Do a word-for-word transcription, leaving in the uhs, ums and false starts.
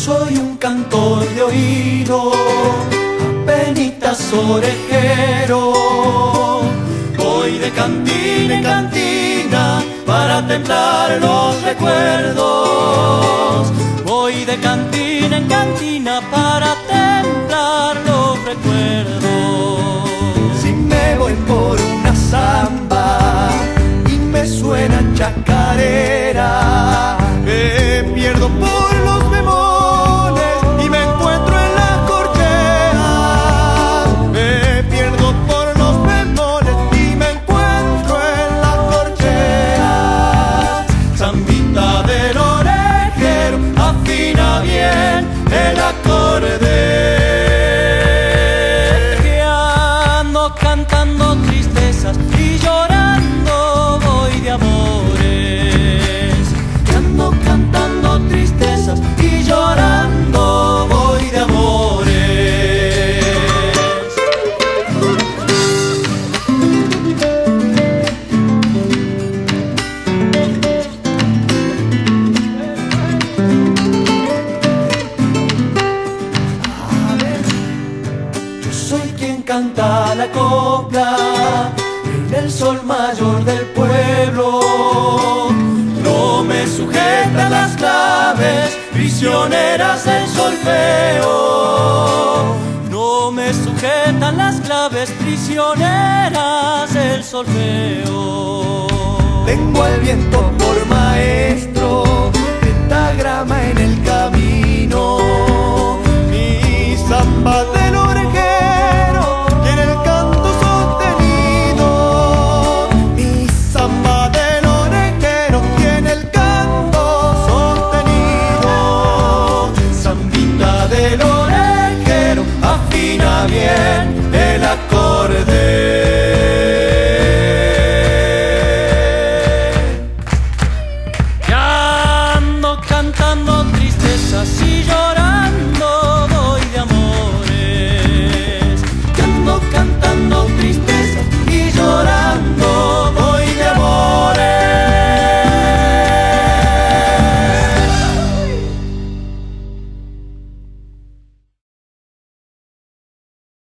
soy un cantor de oído, apenitas orejero. Voy de cantina en cantina para templar los recuerdos. Voy de cantina en cantina para templar los recuerdos. Si me voy por una samba y me suena chacarera, me pierdo por los bemoles y me encuentro en la corchea. Me pierdo por los bemoles y me encuentro en la corchea. Zambita del orejero, afina bien el acorde. Que ando cantando tristezas y llorando voy de amores. Que ando cantando tristezas y llorando voy de amores. Yo soy quien canta la copla en el sol mayor del pueblo. No me sujetan las claves prisioneras del solfeo. No me sujetan las claves prisioneras del solfeo. Tengo al viento por maestro